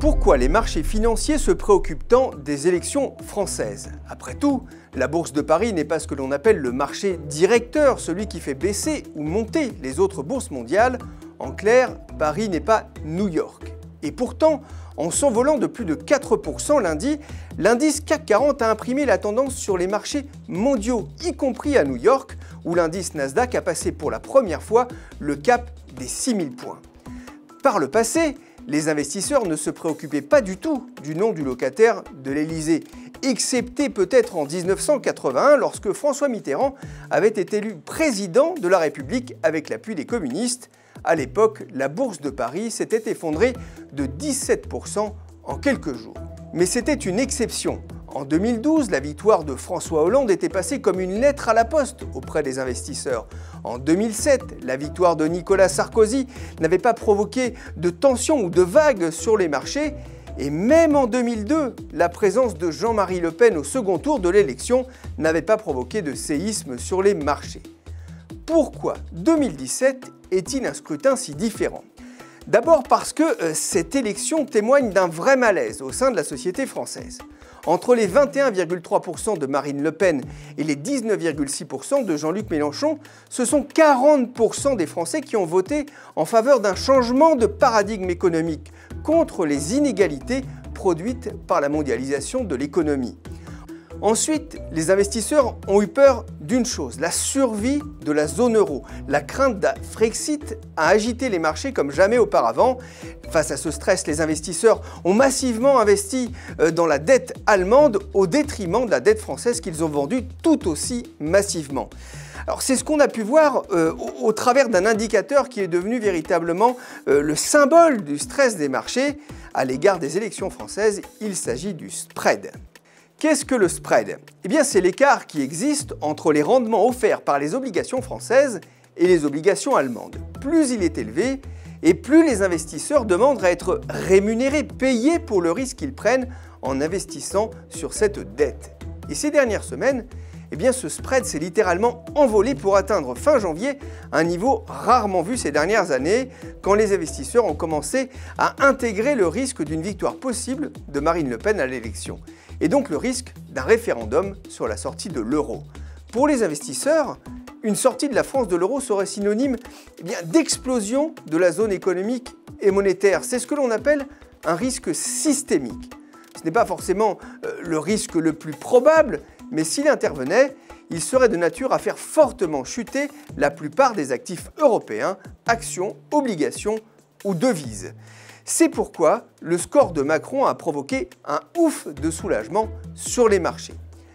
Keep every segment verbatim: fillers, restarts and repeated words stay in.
Pourquoi les marchés financiers se préoccupent tant des élections françaises? Après tout, la Bourse de Paris n'est pas ce que l'on appelle le marché directeur, celui qui fait baisser ou monter les autres bourses mondiales. En clair, Paris n'est pas New York. Et pourtant, en s'envolant de plus de quatre pour cent lundi, l'indice C A C quarante a imprimé la tendance sur les marchés mondiaux, y compris à New York, où l'indice Nasdaq a passé pour la première fois le cap des six mille points. Par le passé, les investisseurs ne se préoccupaient pas du tout du nom du locataire de l'Élysée, excepté peut-être en mille neuf cent quatre-vingt-un lorsque François Mitterrand avait été élu président de la République avec l'appui des communistes. À l'époque, la Bourse de Paris s'était effondrée de dix-sept pour cent en quelques jours. Mais c'était une exception. En deux mille douze, la victoire de François Hollande était passée comme une lettre à la poste auprès des investisseurs. En deux mille sept, la victoire de Nicolas Sarkozy n'avait pas provoqué de tensions ou de vagues sur les marchés. Et même en deux mille deux, la présence de Jean-Marie Le Pen au second tour de l'élection n'avait pas provoqué de séisme sur les marchés. Pourquoi deux mille dix-sept est-il un scrutin si différent? D'abord parce que euh, cette élection témoigne d'un vrai malaise au sein de la société française. Entre les vingt et un virgule trois pour cent de Marine Le Pen et les dix-neuf virgule six pour cent de Jean-Luc Mélenchon, ce sont quarante pour cent des Français qui ont voté en faveur d'un changement de paradigme économique contre les inégalités produites par la mondialisation de l'économie. Ensuite, les investisseurs ont eu peur d'une chose, la survie de la zone euro. La crainte d'un Frexit a agité les marchés comme jamais auparavant. Face à ce stress, les investisseurs ont massivement investi dans la dette allemande au détriment de la dette française qu'ils ont vendue tout aussi massivement. Alors c'est ce qu'on a pu voir euh, au, au travers d'un indicateur qui est devenu véritablement euh, le symbole du stress des marchés à l'égard des élections françaises. Il s'agit du spread. Qu'est-ce que le spread? Eh bien, c'est l'écart qui existe entre les rendements offerts par les obligations françaises et les obligations allemandes. Plus il est élevé, et plus les investisseurs demandent à être rémunérés, payés pour le risque qu'ils prennent en investissant sur cette dette. Et ces dernières semaines, eh bien, ce spread s'est littéralement envolé pour atteindre fin janvier un niveau rarement vu ces dernières années, quand les investisseurs ont commencé à intégrer le risque d'une victoire possible de Marine Le Pen à l'élection, et donc le risque d'un référendum sur la sortie de l'euro. Pour les investisseurs, une sortie de la France de l'euro serait synonyme eh bien, d'explosion de la zone économique et monétaire. C'est ce que l'on appelle un risque systémique. Ce n'est pas forcément euh, le risque le plus probable, mais s'il intervenait, il serait de nature à faire fortement chuter la plupart des actifs européens, actions, obligations ou devises. C'est pourquoi le score de Macron a provoqué un ouf de soulagement sur les marchés.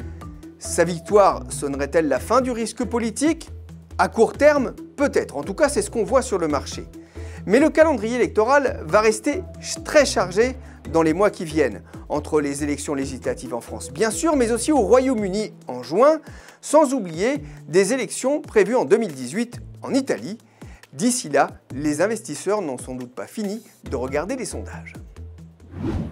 Sa victoire sonnerait-elle la fin du risque politique? À court terme, peut-être. En tout cas, c'est ce qu'on voit sur le marché. Mais le calendrier électoral va rester très chargé dans les mois qui viennent, entre les élections législatives en France bien sûr, mais aussi au Royaume-Uni en juin, sans oublier des élections prévues en deux mille dix-huit en Italie. D'ici là, les investisseurs n'ont sans doute pas fini de regarder les sondages.